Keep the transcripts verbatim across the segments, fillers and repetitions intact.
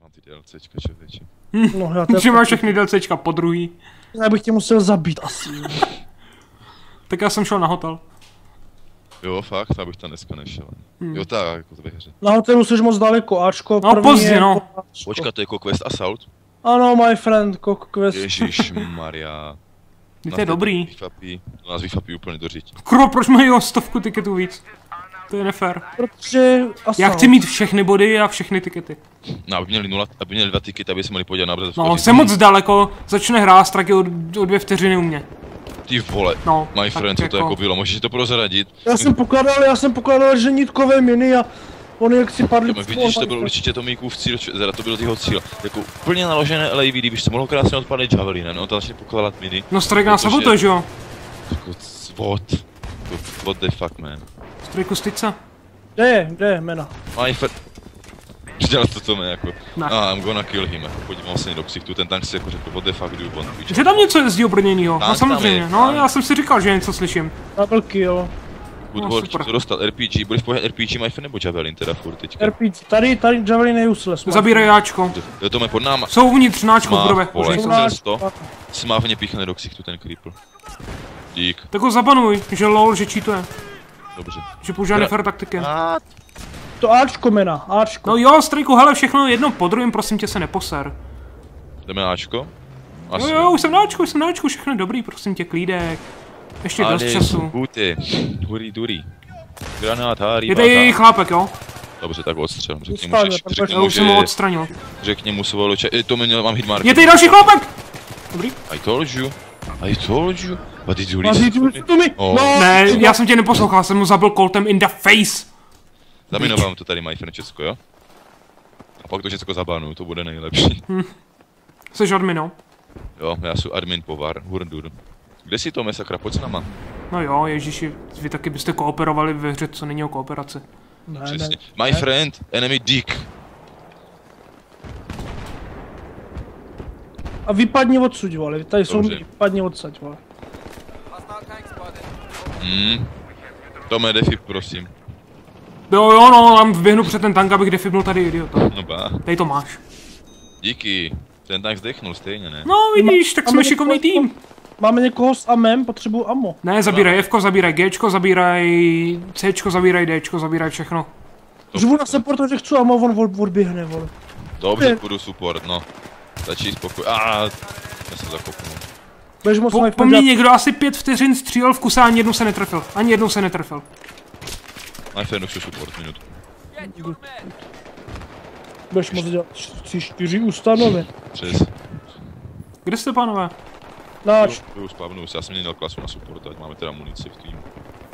Mám ty DLCčka, člověče. Hm. No, já Že máš všechny DLCčka po druhý. Já bych tě musel zabít asi. Tak já jsem šel na hotel. Jo, fakt, abych tam dneska nešel. Hmm. Jo, tak, jako to ve hře. Na hotelu jsi moc daleko, Ačko. No pozdě, no. Počkat, to je jako Quest Assault? Ano, my friend, Cock Quest. Ježišmarja. To je dobrý. Vyfapí, nás vyfapí úplně do řiď. Kro, proč mají o stovku tiketů víc? To je nefér. Protože Assault. Já chci mít všechny body a všechny tikety. No, aby měli nula, aby měli dva tikety, aby se mohli podívat na obraz. No, jsem moc daleko, začne hrát, straky o, o dvě vteřiny u mě. Ty vole, no, my friend, co jako... to jako bylo, můžeš to prozradit? Já jsem pokládal, já jsem pokládal ženítkové miny a oni jak si padli. Vidíš, to byl určitě Tomíkův cíl, teda to byl jeho cíl. Jako úplně naložené L A V D, když se mohlo krásně odpalit javelinem, no to začne pokládat miny. No Strike nás sabotuje, že jo? Jako, what? What the fuck, man? Strike styce. Kde je, kde je mena? My friend... Dělat to to mě jako, ne. Ah, I'm gonna kill him, jako podíval se do ksichtu, ten tank si jako řekl, what the fuck do you want? Že tam něco jezdí obrněnýho, no samozřejmě, no já jsem si říkal, že něco slyším. Double kill. Good no, work, co dostal, R P G, budeš pohled R P G, my friend, nebo Javelin teda furt teďka? R P G, tady, tady Javelin je useless. Zabíraj Ačko. Jo, to mě pod náma. Jsou uvnitř náčko v budově, už nejsou. Smávně píchne do ksichtu ten creeper. Dík. Tak ho zabanuj, že lol, že cheatuje. Dobře. Že používá nefér taktiky. To Ačko mena, Ačko. No jo, Strejku, hele, všechno jedno po druhém, prosím tě, se neposer. Jdeme na Ačko? Asi. Jo, jo, už jsem na Ačku, už jsem na Ačku, všechno je dobrý, prosím tě, klídek. Ještě dost času. Buty, hurý, durí. Granát, hárí, je tady chlápek, jo? Dobře, tak odstřel. Řekni mu, že, řekni mu, že... jsem ho odstranil. Řekni mu svolu če... To mě mám hitmark. Je tady další chlápek! Dobrý. I told you. I told you. What did you listen to me? Oh. No, ne, já jsem tě neposlouchal, jsem mu zabil koltem in the face. Zaminovám to tady, my friend, Česko, jo? A pak to Česko zabanu, to bude nejlepší. Hm. Jseš admin, no? Jo, já jsem admin povar, hurdur. Kde jsi to, mesakra, pojď s náma. No jo, ježiši, vy taky byste kooperovali ve hře, co není o kooperaci. Ne, přesně. Ne. My friend, enemy dick. A vypadni odsud, vole, tady jsou mi, vypadni odsaď, vole. Hmm. Tome, defib, prosím. Jo, jo, no, tam vběhnu před ten tank, abych defibnul tady, idiota. No ba. Tady to máš. Díky. Ten tank zdechnul stejně, ne? No vidíš, tak jsme šikovný tým. Máme někoho s amem, potřebuju ammo. Ne, zabíraj Fko, zabíraj Gčko, zabíraj Cčko, zabíraj Dčko, zabíraj všechno. Žvu na support, že chci ammo, on odběhne, vole. Dobře, půjdu support, no. Stačí spokoj. Aaaa, já se zakopnu. Po, po mně někdo asi pět vteřin střílel v kuse a ani jednou se netrefil. Ani jednou se netrefil. My friend, už support, minut. Budeš moc dělat tři, čtyři ustanovy. Přes. Kde jste, pánové? Náč. Jo, spavnu se, já jsem měl klasu na support, ať máme teda munici v týmu.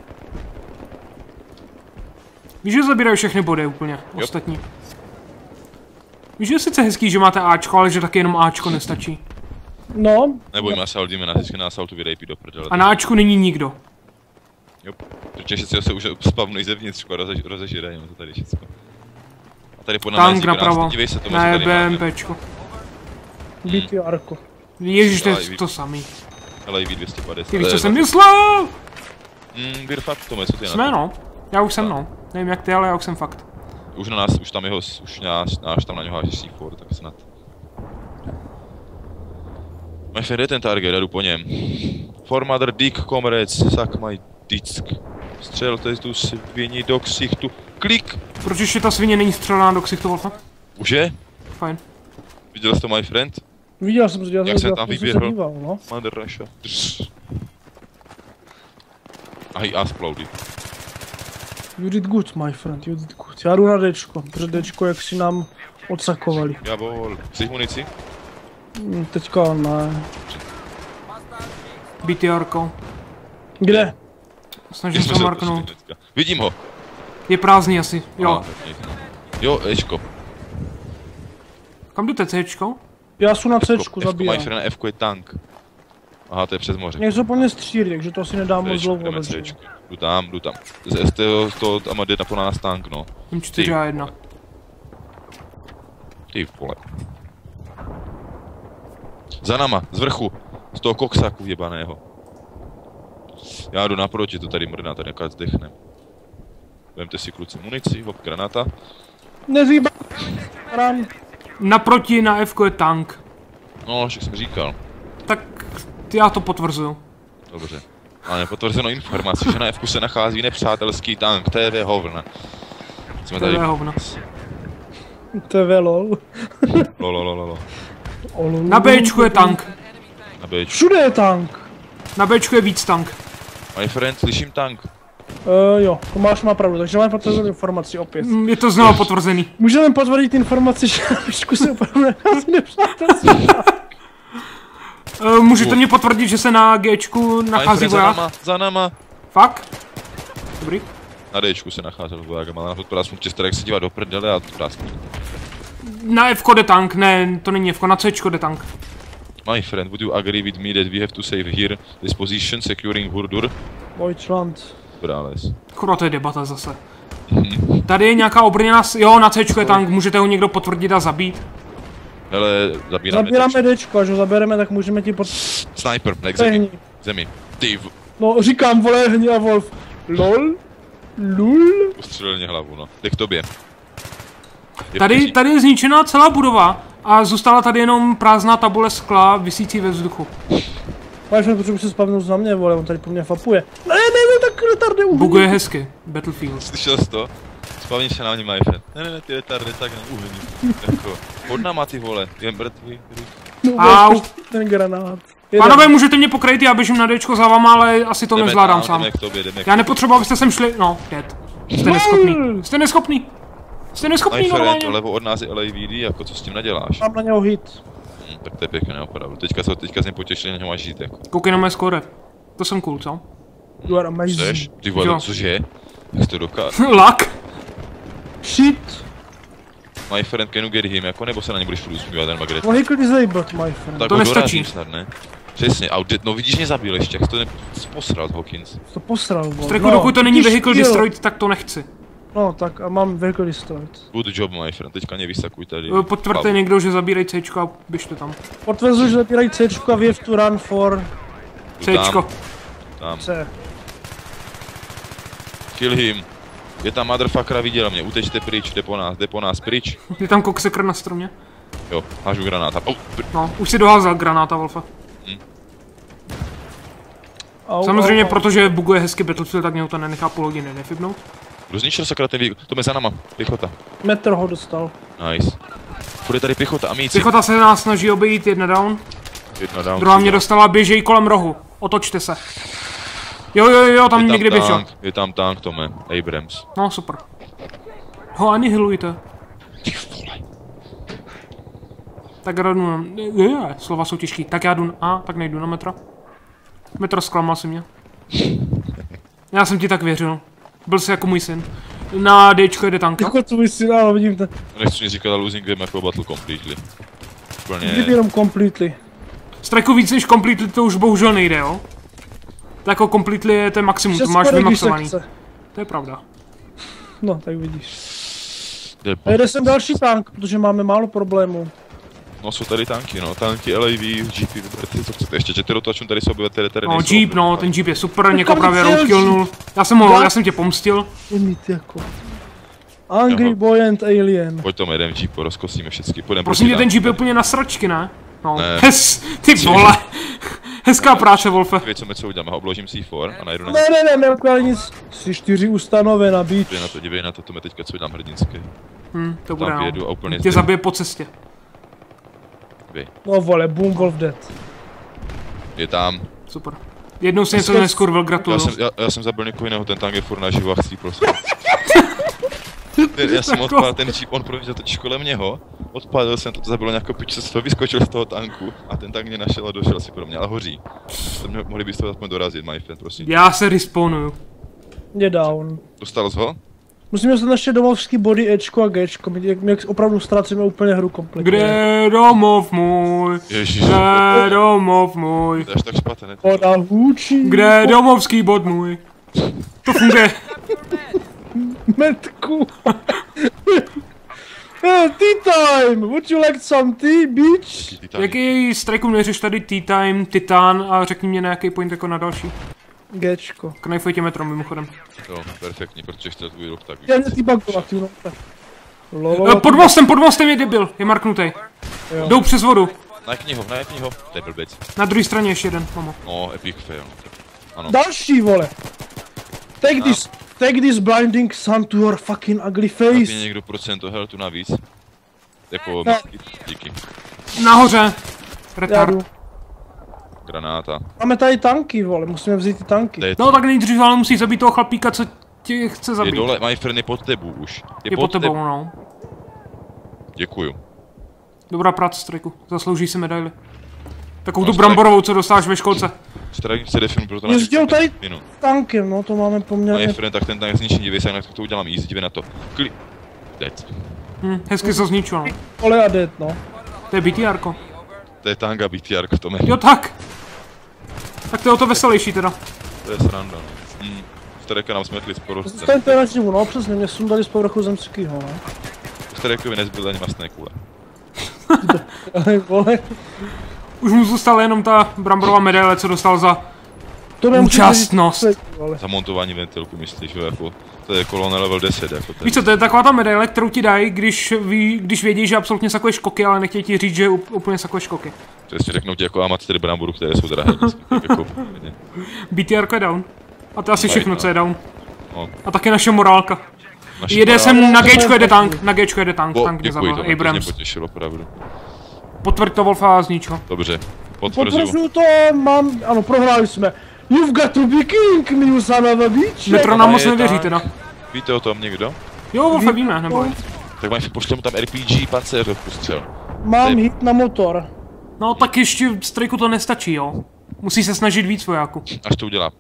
Víš, že zabírají všechny body úplně, jo. Ostatní. Víš, že je sice hezký, že máte Ačko, ale že taky jenom Ačko nestačí. No. Nebojím, no. Assault, jdeme na vždycky na Assaultu vydejpí do prdele. A na Ačku není nikdo. Jo, protože si se už spavnují zevnitř, rozež, rozežírají, to tady všechno. A tady pod námi tank napravo. Dívej se, to ne, BMPčko. B T R-ko. Ježiš, to je to samý. L A V dvě stě padesát. Ty víš, co jsem myslel? Hmm, bir fakt, Tome, co ty na to? Jsme, no. Já už jsem, no. Nevím jak ty, ale já už jsem fakt. Už na nás, už tam jeho, už náš, náš tam na něho háží C čtyři, tak snad. My friend, ten target, jdu po něm. For mother dick, comrades, suck my dick. Střelte tu svině do ksichtu. Klik! Proč ještě ta svině není střelená do ksichtu, Wolfa? Už je? Fajn. Viděl jsi to, my friend? Viděl jsem, viděl jak jsem, jsem tam vyběhl. Díval, no. Mother Russia. A he exploded. You did good, my friend, you did good. Já jdu na Dčko, protože Dčko jak si nám odsakovali. Jabol. Chceš munici? Teďka ne. B T R-ko. Kde? Snažím se marknout. Vidím ho. Je prázdný asi, jo. Ah, jo, Ečko. Kam jdete, Cčko? Já jsem na Cčku, zabíjám. My friend, Fko je tank. Aha, to je přes moře. Něco po mě střílí, takže to asi nedám moc dlouho. Jdu tam, jdu tam. Z toho, z toho tam jde na po nás tank, no. M čtyři A jedna. Ty vole. Za náma, z vrchu. Z toho koksáku jebaného. Já jdu naproti, to tady mrdná, tady jaká zdechne. Vemte si kluci munici, hop, granata. Nezýba. Ran. Naproti na F je tank. No, však jsem říkal. Tak já to potvrzuju. Dobře. Máme potvrzeno informaci, že na F se nachází nepřátelský tank, T V hovna. Jsme To je tady... hovno. To je lol. Lololololo. Na Bčku je tank. Na Bčku. Všude je tank. Na Bčku je víc tank. My friend, slyším tank. Uh, jo, Tomáš má pravdu, takže máme potvrzenou informaci opět. Mm, Je to znovu potvrzený. Můžeme potvrdit informaci, že na Bčku se opravdu nachází nepřátelství. Uh, můžete mě potvrdit, že se na Gčku My nachází friend, za voják? náma, za náma. Fakt? Dobrý. Na Dčku se nacházel voják, ale na to prásmu Chester, jak se dívat do prdele a to prásmu. Na F jde tank, ne, to není F, na C jde tank. My friend, would you agree with me that we have to save here this position securing Hurdur? Deutschland. Brales. Kurva, to je debata zase. Tady je nějaká obrněná, s- jo, na C je tank, můžete ho někdo potvrdit a zabít? Hele, zabíráme Zabíráme teď. Dčko, až ho zabereme, tak můžeme ti pod... Sniper, ne k zemi. Hni. Zemi. Ty, v- No, říkám, vole, hni a Wolf. Lol? Lul? ustřelil mě hlavu, no. Jde k tobě. Je Tady, vteřin. tady je zničená celá budova a zůstala tady jenom prázdná tabule skla visící ve vzduchu. Máš mi potřebuji se spavnout na mě, vole, on tady po mně fapuje. Ne, ne, ne, tak retardy uhlí. Buguje hezky, Battlefield. Slyšel jsi to? Spavni se na mě, my friend. Ne, ne, ne, ty retardy, tak neuhení. Jako, pod náma ty vole, je mrtvý. No, Au. vole, ten granát. Jeden. Pánové, můžete mě pokrejt, já běžím na Dčko za vama, ale asi to Jdeme nezvládám tam, sám. jdeme k tobě, jdeme k Já nepotřebuji, abyste sem šli, no, dead. Jste neschopný. Jste neschopný. Jste My neschopný friend, normálně. levo od nás je L A V D, jako co s tím naděláš? Mám na něho hit. Hm, tak to je pěkné, opravdu. Teďka se teďka jsem potěšil, že něho máš žít, jako. Koukej na mé skóre. To jsem cool, co? You are amazing. Chceš? Ty vole, Jo. cože? Jak jsi to dokáž? Lak. Shit. My friend, can you get him, jako, nebo se na ně budeš furt usmívat, ten Magret? Vehicle disabled, my friend. Tak To ho nestačí. dorazím snad, ne? Přesně, a de- no vidíš, mě zabil ještě, jak jsi to ne... jsi posral, Hawkins. To posral, vole. Streku, dokud to není vidíš, vehicle jo. destroyed, tak to nechci. No, tak a mám vehicle destroyed. Good job, my friend, teďka mě vysakuj tady. Eh, Potvrďte někdo, že zabírej C a běžte tam. Potvrzuji, že zapírají C a we have to run for Jdu tam, C. tam. C. Kill him. Je tam motherfuckera, viděl mě, utečte pryč, jde po nás, jde po nás pryč. Je tam koksekr na stromě? Jo, hážu granáta. Oh, pr- No, už si doházel granáta, Wolfa. Au, Samozřejmě, au, au. protože buguje hezky Battlefield, tak mě to nenechá půl hodiny nefibnout. kdo zničil sakra ten výk? To je za náma, pěchota. Metr ho dostal. Nice. Bude tady pěchota, amíci. Pěchota se nás snaží obejít, jedna down. Jedna down. Druhá mě dostala, běžej kolem rohu. Otočte se. Jo, jo, jo, tam Je někdy tam běžel. tank, je tam tank, Tome. Abrams. No, super. Ho anihilujte. Ty vole. Tak já jdu na... Je, slova jsou těžký. Tak já jdu... A, tak nejdu na metra. Metro, zklamal si mě. Já jsem ti tak věřil. Byl jsi jako můj syn. Na Dčko jede tank. Jako co bys si dal, vidím to. Nechci mi říkat losing game jako battle completely. Úplně... Kdyby jenom completely. Strajku víc než completely to už bohužel nejde, jo? To jako completely je ten maximum, to máš Všechno, když se vymaxovaný. chce. To je pravda. No, tak vidíš. Jde po- A jede sem další tank, protože máme málo problémů. No jsou tady tanky, no. Tanky, L A V, G P, vyberte, co chcete. Ještě čtyři rotačům tady jsou obyvatele, tady No, nejsou Jeep, no, obyvatele. ten Jeep je super, někoho kam právě cíl, roadkillnul. Já jsem ho, já jsem tě pomstil. Je mít jako. Angry Aha. Boy and Alien. Pojď Tom, jedem Jeep, rozkosíme všechny. Půjdem Prosím tě, proti ten Jeep je úplně na sračky, ne? No, Ne. hez, ty vole. Hezká práce, Wolfe. Víš, co mi co uděláme, obložím C čtyři a najdu na Ne, ne, ne, neukládej nic. Jsi čtyři ustanovena, bitch. Dívej na to, dívej na to, to mi teďka co udělám hrdinský. Hm, to bude, Tam no. vyjedu a úplně Tě zde- zabije po cestě. Dívej. No vole, Boom Wolf dead. Je tam. Super. Jednou si něco Dneska- neskurvil, Já gratuluju. jsem, já, já jsem zabil někoho jiného, ten tank je furt naživo a chci prostě. Já jsem odpadl ten Jeep, on projížděl totiž kolem něho, odpadl jsem, to zabilo nějakou pičce, z toho vyskočil z toho tanku a ten tank mě našel a došel si pro mě, ale hoří. Jste mě, mohli byste ho aspoň dorazit, my friend, prosím. Já se respawnuju. Je down. Dostal jsi ho? Musíme dostat naše domovský body Ečko a Gčko, my, my opravdu ztrácíme úplně hru kompletně. Kde je domov můj? Ježiš, Kde je domov můj? to je až tak špatné, ne? Voda hůčí. Kde je domovský bod můj? To funguje. Metku. Hey, tea time! Would you like some tea, bitch? Ty tady. Jaký strajku neřeš tady Tea Time, Titan a řekni mě na jaký point jako na další. Gčko. Knifej tě metro mimochodem. Jo, perfektní, protože chtěl tvůj ruch tak Já víc. mě ty bagovat, no. Tak. Lolo, Pod mostem, pod mostem je debil, je marknutý. Jdou přes vodu. Najkni ho, najkni ho. To je blbec. Na druhé straně ještě jeden, mamo. No, epic fail. Ano. Další, vole. Take No. this, take this blinding sun to your fucking ugly Napí face. někdo procento heltu navíc. Jako, Ne. díky. Nahoře. Já Retard. jdu. Granáta. Máme tady tanky, vole, musíme vzít ty tanky. To je, No tak nejdřív ale musí zabít toho chlapíka, co tě chce je zabít. dole, my friend je pod tebou už. Je pod tebou, no. Děkuju. Dobrá práce, Strajku. Zaslouží si medaili. Takovou No, tu bramborovou, co dostáš ve školce. Strajk se definu, proto na Jezdil tady minut. tankem, no to máme My poměrně. friend, tak ten tank zničí, dívej se, jak to udělám easy, dívej na to. Kli... Dead. Hm, hezky se zničil, no. Ole a dead, no. To je B T R ko. To je tank a B T R v tom je. Jo tak. Tak to je o to veselější teda. To je sranda, no. Hm. Strajka nám smetli z porostem. Staňte na živu, no přesně, mě sundali z povrchu zemskýho, no. Strajkovi nezbyly ani masné kule. Ale vole, Už mu zůstala jenom ta bramborová medaile, co dostal za... to nemusíte Účastnost. říct, vole. Zamontování ventilku, myslíš, jo, jako... To je kolona level deset, jako ten. Víš co, to je taková ta medaile, kterou ti dají, když, ví, když vědí, že absolutně sakuješ koky, ale nechtějí ti říct, že up- úplně sakuješ koky. Přesně řeknou ti jako amatéry bramboru, které jsou drahé. Tak jako, ne. B T R ko je down. A to je asi všechno, co je down. No, A taky naše morálka. naši Jede morál- sem na Gčko jede tank, na Gčko jede tank, Bo, tank děkuji, nezabil, to mě Abrams. potěšilo, opravdu. Potvrď to Wolfa znič ho. Dobře, potvrzuju. Potvrzuju to, mám, ano, prohráli jsme. You've got to be king, you son of a bitch. Metro nám moc je nevěří tank. teda. Víte o tom někdo? Jo, Wolfa víme, nebo? Tak mají pošle mu tam R P G pancéř odpustřel. Mám Ty- hit na motor. No tak ještě Strajku to nestačí, jo. Musí se snažit víc vojáku. Až to udělá.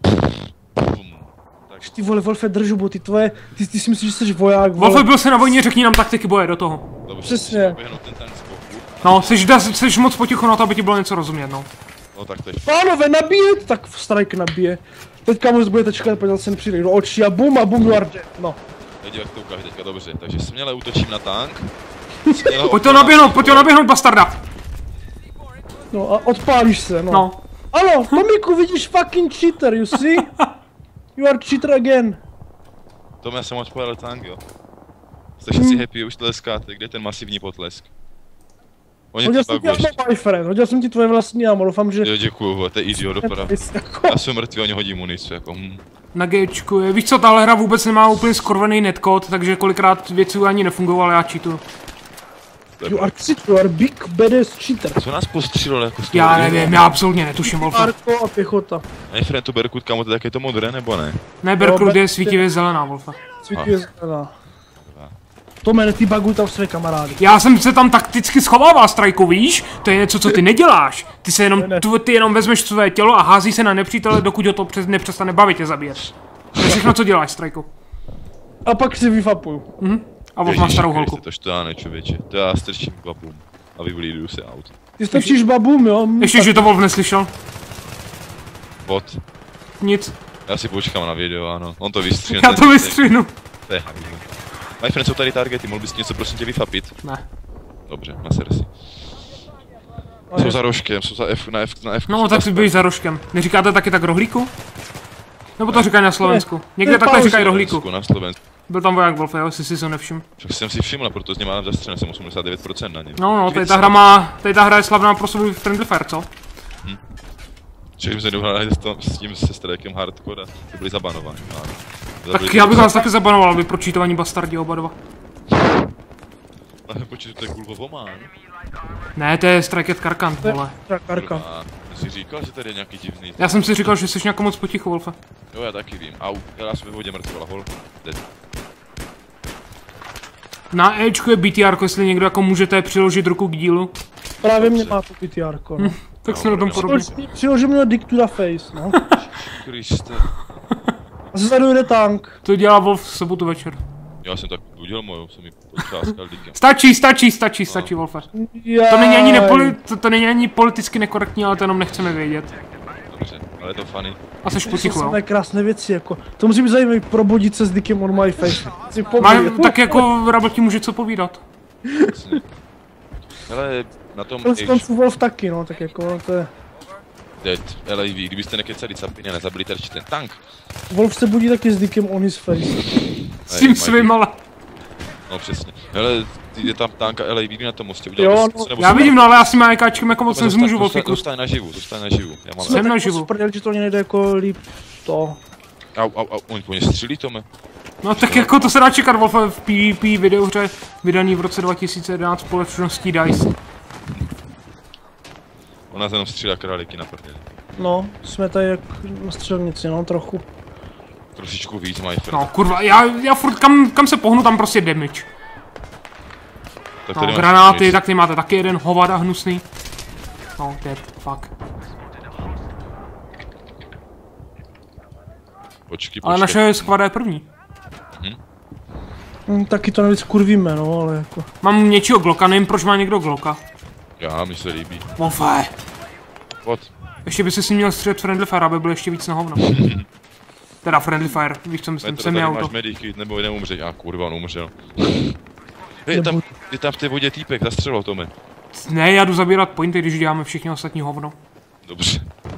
Ty vole, Wolfe, držu, bo ty tvoje, ty, ty si myslíš, že jsi voják, vole. Wolfe, byl jsi na vojně, řekni nám taktiky boje do toho. Dobře, Přesně. běhnout ten tank z boku. No, jsi, jsi moc potichu na to, aby ti bylo něco rozumět, no. No tak to je Pánové, nabíjet, tak strike nabije. Teďka mu budete čekat, protože se přijde do očí a bum a bum, you are dead. No. Teď jak to ukáže teďka, dobře. Takže směle útočím na tank. Směle Pojď to naběhnout, pojď to naběhnout, bastarda. No a odpálíš se, no. No. Ano, Tomiku, vidíš, fucking cheater, you see? You are cheater again. Tom, já jsem odpověděl tank, jo. Jste všichni happy, už tleskáte, kde je ten masivní potlesk? Oni Hodil ti jsem ti buguješ. ammo, my friend, hodil jsem ti tvoje vlastní ammo, doufám, že... Jo, děkuju, vole, to je easy, jo, doprava. Jako, Já jsem mrtvý, oni hodí munici, jako hm. Na Gčku je. Víš co, tahle hra vůbec nemá úplně skorvený netcode, takže kolikrát věci ani nefungovaly, já cheatu. To je you are cheater, you are big badass cheater. Co nás postřílilo jako z toho? Já nevím, já absolutně netuším, Wolfa. Arko a pěchota. Není friend tu Berkut, kamo, to tak je to modré, nebo ne? Ne, Berkrud je svítivě zelená, Wolfa. Svítí je zelená. Tome, ty baguj tam své kamarády. Já jsem se tam takticky schovával, Strajku, víš? To je něco, co ty neděláš. Ty se jenom, tu, ty jenom vezmeš své tělo a hází se na nepřítele, dokud ho to přes, nepřestane bavit tě zabíjet. To je všechno, co děláš, Strajku. A pak si vyfapuju. Mhm. A Wolf má starou holku. To štáne, člověče. To já strčím babům. A vyblíduju se aut. Ty strčíš babům, jo? Ještě, že to Wolf neslyšel. Bot. Nic. Já si počkám na video, ano. On to vystřihne. Já to vystřihnu. To je havík. My friend, jsou tady targety, mohl bys něco prosím tě vyfapit? Ne. Dobře, na sersi. Jsou za rožkem, jsou za F, na F, na F. No, tak si běž za rožkem. Neříkáte taky tak rohlíku? Nebo to říkají na Slovensku? Někde Ne, takhle pauza. říkají rohlíku. Na Slovensku. Byl tam voják Wolf, jo, jestli si to nevšiml. Však jsem si všiml, proto z něj mám zastřené, jsem osmdesát devět procent na něm. No, no, tady ta hra má, tady ta hra je slavná pro svůj friendly fire, co? Čili jsme dohrali s, tom, s tím se strajkem hardcore a ty byli zabanováni. Ano. Tak Zabili já bych ty- vás taky zabanoval, vy pročítovaní bastardi oba dva. Ale počít, to je Gulbovomán. Ne, to je Strike at Karkant, vole. Trakarka. A jsi říkal, že tady je nějaký divný. Já jsem si říkal, že jsi nějakou moc potichu, Wolfe. Jo, já taky vím. Au, já jsem ve vodě mrtvola, hol. Dead. Na Ečku je B T R, jestli někdo jako můžete přiložit ruku k dílu. Právě mě má to P T R, no. Tak jsme na tom podobně. Přiložil mě dick to the face, no. Kriste. A zezadu jde tank. To dělá Wolf v sobotu večer. Já jsem tak udělal moju, jsem mi potřáskal díkem. Stačí, stačí, stačí, stačí, Wolfe. To není ani, nepoli, to, to není ani politicky nekorektní, ale to jenom nechceme vědět. Dobře, ale je to funny. A seš To potichu, jsou jo. samé krásné věci, jako. To musí být zajímavý, probudit se s dickem on my face. Si Má, povídej. tak jako Rabel ti může co povídat. Hele, na tom Konec H, konců Wolf taky, no, tak jako, no, to je... Dead, L A V, kdybyste nekecali capiny a nezabili terči ten tank. Wolf se budí taky s dickem on his face. S tím svým, ale. No přesně. Hele, je tam tanka L A V D na tom mostě, udělal Jo, bys- no, nebo Já jsem- vidím, no ale já s tím AKčkem jako moc Tome, nezmůžu, zůstaň- Wolfiku. Zůstaň naživu, zůstaň naživu. Já mám... Jsem Jsme tak naživu. moc prdel, že to nedá jako líp to. Au, au, au, oni po ně střílí, Tome. No tak jako to se dá čekat, Wolfe, v PvP videohře vydaný v roce dva tisíce jedenáct společností DICE. Ona se jenom střílá králíky na prdeli. No, jsme tady jak na střelnici, no trochu. Trošičku víc, my friend. No kurva, já, já furt kam, kam se pohnu, tam prostě damage. Tak No, tady máš granáty, nic. tak ty máte taky jeden hovada hnusný. No, dead, fuck. Počkej, Ale počkej. naše skvada je první. Hm, taky to nejvíc kurvíme, no, ale jako. Mám něčího Glocka, nevím proč má někdo Glocka. Já, mi se líbí. Wolfe, What? ještě by si s ním měl střílet Friendly Fire, aby byl ještě víc na hovno. Teda Friendly Fire, víš co myslím, Metro, semi tady auto. máš medikit, nebo neumře. A kurva, on umřel. Hej, je tam, je tam v té vodě týpek, zastřelo, Tome. Ne, já jdu zabírat pointy, když děláme všichni ostatní hovno. Dobře.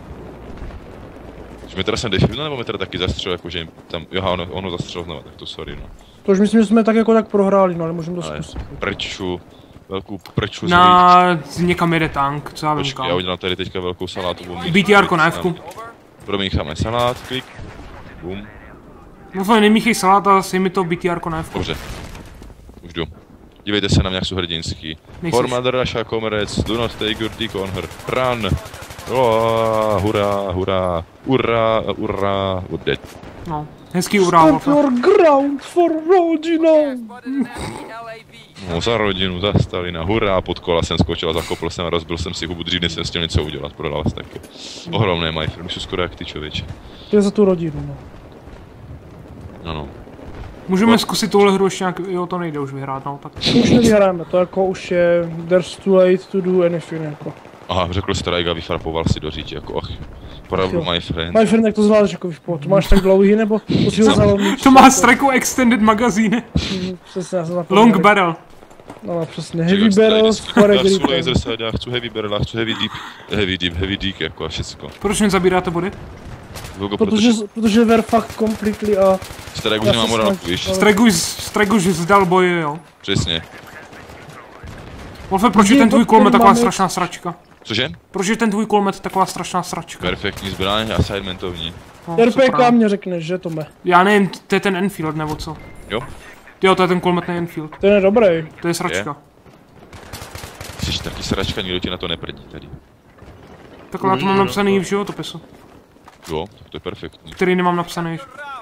Že metra jsem defibnul, nebo metra taky zastřel, jakože tam, jo, ono, ono zastřel znova, tak to sorry, no. To už myslím, že jsme tak jako tak prohráli, no, ale můžeme to Ale zkusit. prču, velkou prču z Na někam jede tank, co já vím Počkej, já kam. udělám tady teďka velkou salátovou míchu. B T R ko na F-ku. Promícháme salát, klik. Bum. Wolfe, nemíchej salát a sej mi to B T R ko na F-ku. Dobře. Už jdu. Dívejte se na mě, jak jsou hrdinský. Nejseš. For Mother Russia, comrades, do not take your dick on her. Run! Oh, hurá, hurá, hurá, hurá, we're dead. No, hezký urá, Stand Wolfe. your ground for rodinu! No, za rodinu, za Stalina, hurá, pod kola jsem skočil a zakopl jsem a rozbil jsem si hubu, dřív než jsem chtěl něco udělat, prodal vás taky. Ohromné, my friend, už jsou skoro jak ty člověče. To je za tu rodinu, no. No, no. Můžeme zkusit tuhle hru ještě nějak, jo to nejde už vyhrát, no tak. To už nevyhráme, to jako už je, there's too late to do anything, jako. Aha, řekl Strike a vyfrapoval si do říti, jako ach, pravdu, Jo. my friend. My friend, jak to zvládneš, jako vypot, to máš tak dlouhý, nebo to si ho zalomíš? To má strajku extended magazíny. Přesně, já jsem zapomněl. Long barrel. No, no, přesně, heavy barrels, forek Já chci return. laser side, já chci heavy barrel, já chci heavy deep, heavy deep, heavy deep, jako a všecko. Proč mi zabíráte body? Vogo, Protože, protože we're fucked completely a... Strike už já nemá se morálku, snažím, víš? ale- Strike už, Strike už vzdal boje, jo. Přesně. Wolfe, proč je Je ten to tvůj kulomet ten taková máme- strašná sračka? Cože? Proč je ten tvůj kulomet taková strašná sračka? Perfektní zbraň, assignmentovní. No, R P K super. mě řekneš, že Tome? Já nevím, to je ten Enfield nebo co? Jo? Jo, to je ten kulometný Enfield. Ten je dobrý. To je sračka. Jsi taky sračka, nikdo ti na to neprdí tady. Takhle já to mám napsaný v životopisu, Jo, tak to je perfektní. který nemám napsaný.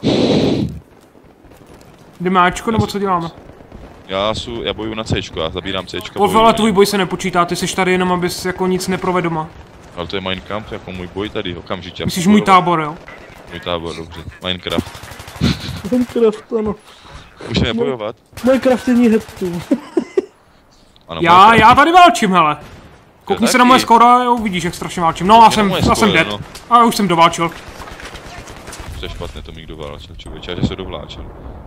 Jdeme Ačko, nebo co děláme? Já, su, já bojuju na Cčko, já zabírám Cčko. Wolfe, bojuju ale na tvůj něm. boj se nepočítá, ty jsi tady jenom, abys jako nic neprovedl doma. Ale to je Minecraft, jako můj boj tady, okamžitě. já Myslíš chci můj bojovat. tábor, jo? Můj tábor, dobře. Minecraft. Minecraft, ano. Můžeme bojovat? Minecraft je heptů. Ano, Já, Minecraft. já tady válčím, hele. Koukni se na taky. moje skóra, jo, vidíš, jak strašně válčím. No, já Koukni jsem, na moje já jsem skóre, dead. no. A já už jsem doválčil. To je špatné, to mi kdo válčil, člověče, že se dovláčil.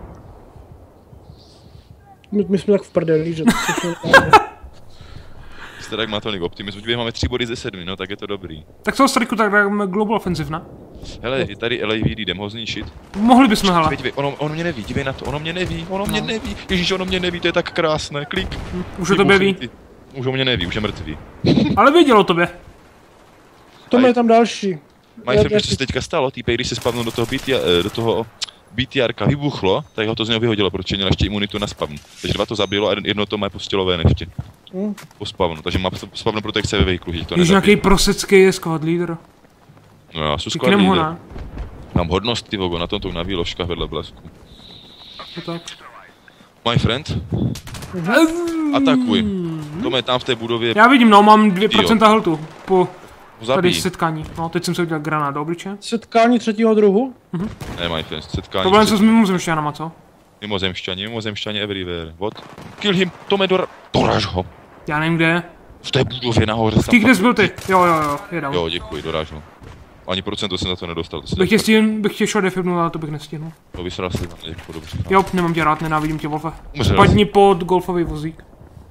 My, my jsme tak v prdeli, že to všechno Jste tak má tolik optimismu, dvě máme tři body ze sedmi, no tak je to dobrý. Tak co, Striku, tak dáme Global Offensive, ne? Hele, je tady L A V D, jdem ho zničit. Mohli bychom, hele. Dívej, dívej, ono, ono mě neví, dívej na to, ono mě neví, ono mě No. neví. Ježíš, ono mě neví, to je tak krásné, klik. Už o tobě ví. Ty- Už o mě neví, už je mrtvý. Ale věděl o tobě. Tome je tam další. Mají Já- firmy, já co si- se teďka stalo, týpej, když se spavnul do toho B T R, do toho B T R ka vybuchlo, tak ho to z něho vyhodilo, protože měl ještě imunitu na spavn. Takže dva to zabilo a jedno to má pustilo ven ještě. Hm. Po spavnu, takže má spavnu protekce ve vehiklu, že to Když nezabije. nějaký prosecký je squad leader. No já jsem squad Pěkném ho, leader. ne? Mám hodnost, ty vogo, na tom tou na výložkách vedle blesku. To tak. My friend, atakuj. Tome, tam v té budově Já vidím, no, mám dvě procenta heltu. Po tady zabij. setkání. No, teď jsem se udělal granát do obliče. Setkání třetího druhu? Ne, my friend, setkání. Problém jsou s mimozemšťanama, co? Mimozemšťani, mimozemšťani everywhere. What? Kill him, Tome, dora... doraž ho. Já nevím, kde je. V té budově nahoře. Ty, kde jsi byl ty? Jo, jo, jo, je down. Jo, děkuji, doráž ho. Ani procento jsem za to nedostal, to se Bych tě stihl, bych tě šel defibnul, ale to bych nestihnul. To vysral se na mě, jako dobře. Jo, nemám tě rád, nenávidím tě, Wolfe. Umřel. Spadni pod golfový vozík.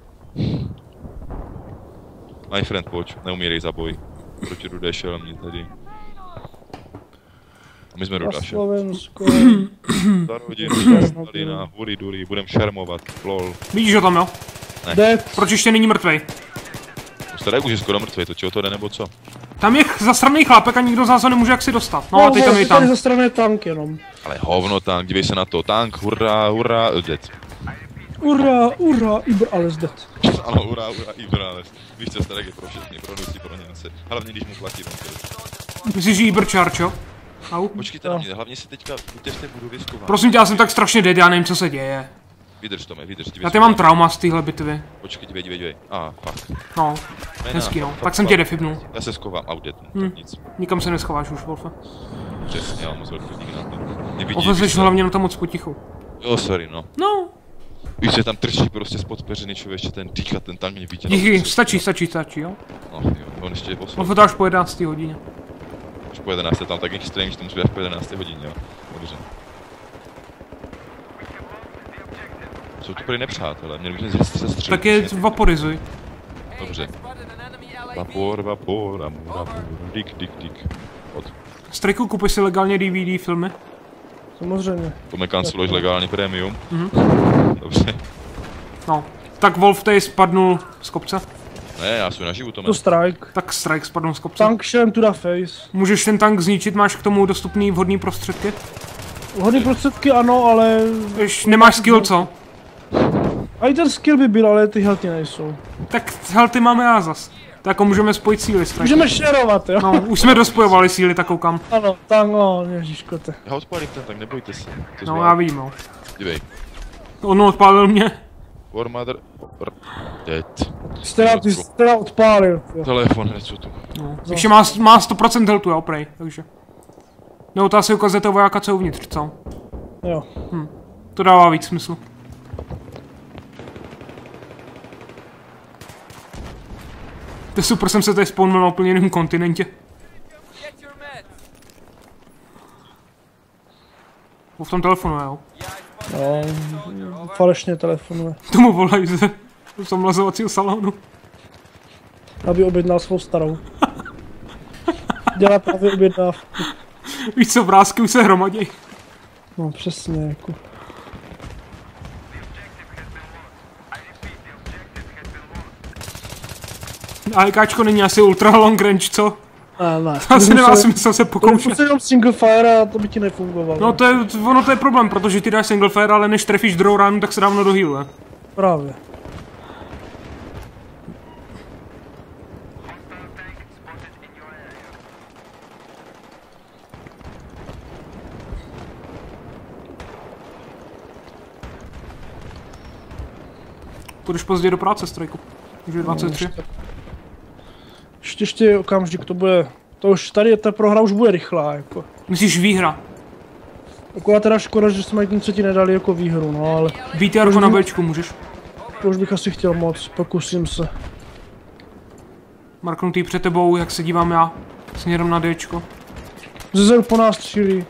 My friend, pojď, neumírej za boj. Proti rudé šelmě tady. My jsme Na Rudaše. Slovensko. Za rodinu, Stalina, huri dury, budem šarmovat, lol. Vidíš ho tam, jo? Dead. Proč ještě není mrtvej? Starek už je skoro mrtvý, to čeho to jde nebo co? Tam je zasraný chlápek a nikdo z nás ho nemůže jaksi dostat. No a teď tam je tam. tam. Za straně tank jenom. Ale hovno tank, dívej se na to, tank, hurra, hurra, dead. Ura, ura, Ibr, ale dead. Ano, hurra, hurra, Ibrales. Víš co, Starek je pro všechny, pro Lucy, pro Němce. Hlavně když mu platí on to. Myslíš, že Ibr Čarčo? Au. Počkejte na mě, hlavně si teďka buďte v té budově schovat. Prosím tě, já jsem tak strašně dead, já nevím, co se děje. Vydrž to, vydrž, dívej Já se ty na mám mě. trauma z téhle bitvy. Počkej, dívej, dívej, dívej. A, ah, fuck. No, Jména, hezký no. fuck, Tak fuck, jsem tě fuck. defibnul. Já se schovám, audit, Hm. tak nic. Nikam se neschováš už, Wolfe. Přesně, já mám moc velký dík na to. Mě vidí, Wolfe, víš jsi co? hlavně na to moc potichu. Jo, sorry, no. No, Víš, že tam trčí prostě spod peřiny člověče ten dík a ten tank mě vidí. díky, stačí, stačí, stačí, jo. No, jo, on ještě je poslal. Wolfe to až po jedenácté hodině. Už po jedenácté tam tak extrém, že to musí být až po jedenácté hodině, jo. Dobře. Jsou to prý nepřátelé, měli bychom se střelit. Tak je vaporizuj. Dobře. Vapor, vapor, amor, amor, dik, dik, dik. Od. Strejku, kupuj si legálně D V D filmy. Samozřejmě. To mi kanceluješ legálně premium. Mhm. Dobře. No, tak Wolf tady spadnul z kopce. Ne, já jsem naživu, to To strike. Tak Strike spadnul z kopce. Tank šel to the face. Můžeš ten tank zničit, máš k tomu dostupný vhodný prostředky? Hodně prostředky ano, ale... Když nemáš skill, co? A i ten skill by byl, ale ty healthy nejsou. Tak hel, ty máme já zas. Tak jako můžeme spojit síly, Strike. Můžeme šerovat, jo? No, už jsme dospojovali síly, tak koukám. Ano, tank, no, ježiškote. Já odpálím ten, tak nebojte se. To No, zvládnu. já vím, no. Dívej. On odpálil mě. War Mother... R- Dead. Jste ty jste nám odpálil, jo. Telefon, hned co tu. No. Ještě má, má sto procent healthu, jo, prej, takže. No, to asi ukazuje toho vojáka, co je uvnitř, co? Jo. To dává víc smysl. To je super, jsem se tady spawnul na úplně jiném kontinentě. O, v tom telefonu, jo. No, falešně telefonuje. Tomu volají ze zamlazovacího salonu. Aby objednal svou starou. Dělá právě objednávku. Víš co, vrásky už se hromaděj. No přesně, jako. AEKčko není asi ultra long range, co? Ne, ne. Asi nemá smysl se pokoušet. Pokud jenom single fire a to by ti nefungovalo. No to je, ono to je problém, protože ty dáš single fire, ale než trefíš druhou ránu, tak se dávno dohealuje. Právě. Půjdeš později do práce, Strajku. Už je dvacet tři. Ještě, ještě okamžik to bude. To už tady ta prohra už bude rychlá, jako. Myslíš výhra? Akorát teda škoda, že jsme tím třetí nedali jako výhru, no ale B T R na Bčku můžeš. to už bych asi chtěl moc, pokusím se. Marknutý před tebou, jak se dívám já. Směrem na Dčko. Zezeru po nás střílí.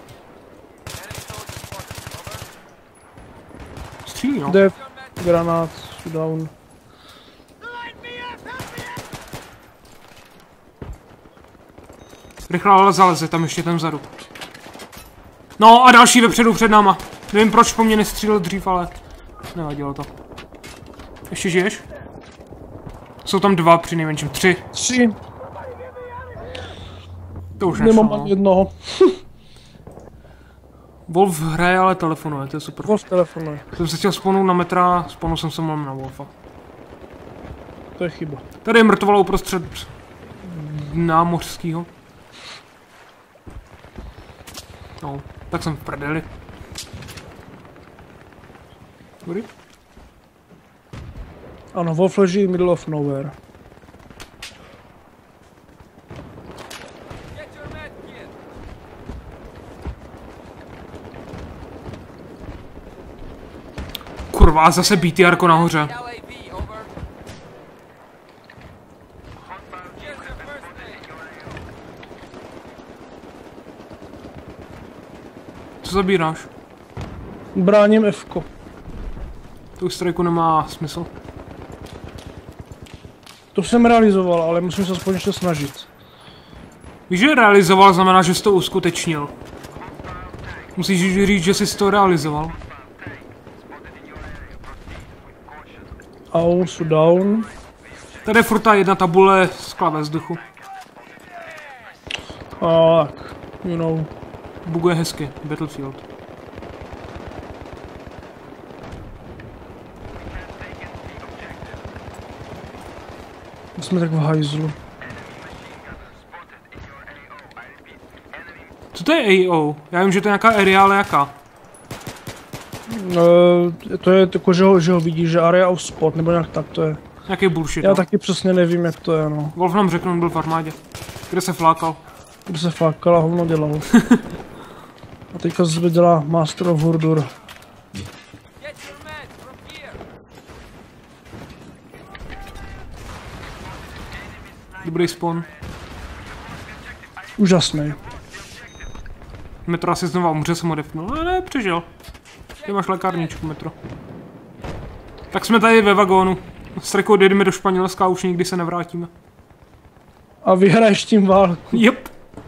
Střílí, no. Dead, granát, down. Rychle ale zaleze, tam ještě ten vzadu. No a další vepředu před náma. Nevím proč po mně nestřílel dřív, ale nevadilo to. Ještě žiješ? Jsou tam dva, při nejmenším tři. Tři, To už nešlo, nemám ani no. jednoho. Wolf hraje, ale telefonuje, to je super. Wolf telefonuje, Jsem se chtěl spawnout na metra, spawnul jsem se mluvím na Wolfa. to je chyba. Tady je mrtvalo uprostřed námořskýho. No, tak jsem v prdeli. Dobrý? Ano, Wolf leží middle of nowhere. Kurva, zase B T R nahoře. Co zabíráš? Bráním F-ko. To už strajku nemá smysl. To jsem realizoval, ale musím se aspoň ještě snažit. Víš, že realizoval znamená, že jsi to uskutečnil. Musíš říct, že jsi to realizoval. Au, jsou down. Tady je furt ta jedna tabule z klave vzduchu. A tak, you know. Buguje hezky, Battlefield. Jsme tak v hajzlu. Co to je A O? Já vím, že to je nějaká area, ale jaká? Uh, to je jako, že ho, že ho vidíš, že area of spot, nebo nějak tak to je. Nějaký bullshit, Já no. taky přesně nevím, jak to je, no. Wolf nám řekl, on byl v armádě. Kde se flákal. Kdo se flákal a hovno dělal. A teďka se dělá Master of Hordur. Dobrý spawn. Úžasný. Metro asi znova umře, jsem ho defnul, ale ne, přežil. Ty máš lékárničku, Metro. Tak jsme tady ve vagónu. S Rekou jedeme do Španělska a už nikdy se nevrátíme. A vyhraješ tím válku. Jep.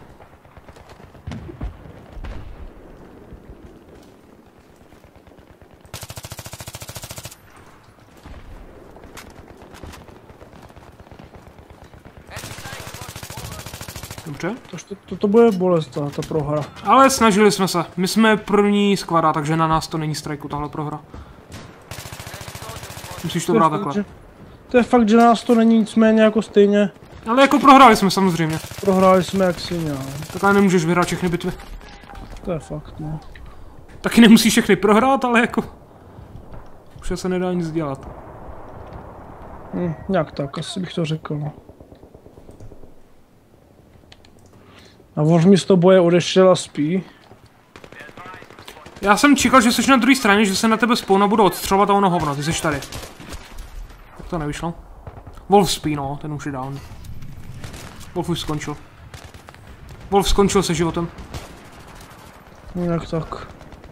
Dobře. To, to, to, to bude bolest, ta, ta prohra. Ale snažili jsme se. My jsme první skvada, takže na nás to není strajku, tahle prohra. Musíš to brát takhle. Že, to je fakt, že nás to není nicméně jako stejně. Ale jako prohráli jsme samozřejmě. Prohráli jsme jak si měl. Takhle nemůžeš vyhrát všechny bitvy. To je fakt, no. Taky nemusíš všechny prohrát, ale jako... Už se nedá nic dělat. Hm, nějak tak, asi bych to řekl, no. A Wolf místo boje odešel a spí. Já jsem čekal, že jsi na druhé straně, že se na tebe spawna budu odstřelovat a ono hovno, ty jsi tady. Tak to nevyšlo. Wolf spí, no, ten už je down. Wolf už skončil. Wolf skončil se životem. Jak tak.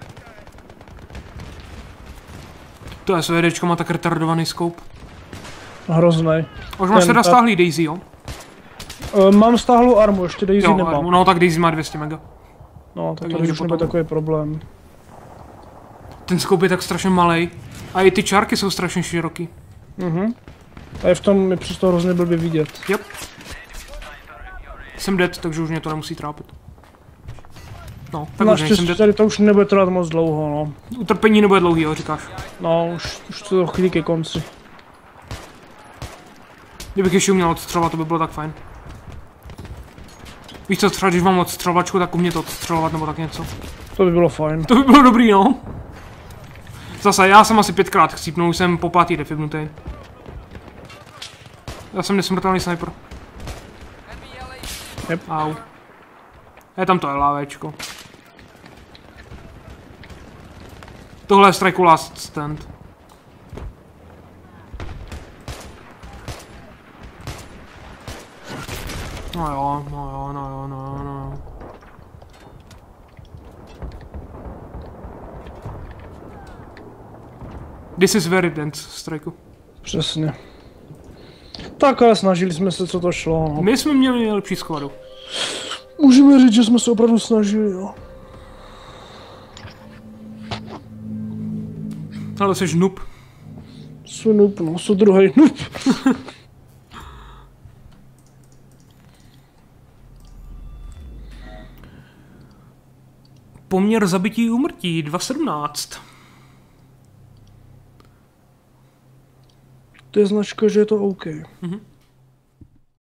To je svědečko, má tak retardovaný scope. Hroznej. Už máš Ten teda tak- stáhlý Daisy, jo? Uh, mám stáhlou armu, ještě Daisy Jo, nemám. no tak Daisy má dvě stě mega. No, tak takže tady už potom- nebude takový problém. Ten scope je tak strašně malej. A i ty čárky jsou strašně široký. Mhm. A je v tom mi přesto hrozně blbě vidět. Yep. Jsem dead, takže už mě to nemusí trápit. No, tak už nejsem Naštěstí dead. tady to už nebude trvat moc dlouho, no. Utrpení nebude dlouhý, jo, říkáš. No, už, už to chvíli ke konci. Kdybych ještě uměl odstřelovat, to by bylo tak fajn. Víš co, třeba když mám odstřelovačku, tak umět odstřelovat nebo tak něco. To by bylo fajn. To by bylo dobrý, no. Zase, já jsem asi pětkrát chcípnul, už jsem po pátý defibnutý. Já jsem nesmrtelný sniper. Yep. Au. Je tam to LAVčko. Tohle je strike last stand. No jo, no jo, no jo, no jo, no jo. This is very dense, strike. Přesně. Tak ale snažili jsme se, co to šlo, no. My jsme měli nejlepší skladu. Můžeme říct, že jsme se opravdu snažili, jo. Ale jsi noob. Jsou noob, no, jsou druhý noob. Poměr zabití úmrtí dva sedmnáct. To je značka, že je to OK. Mhm.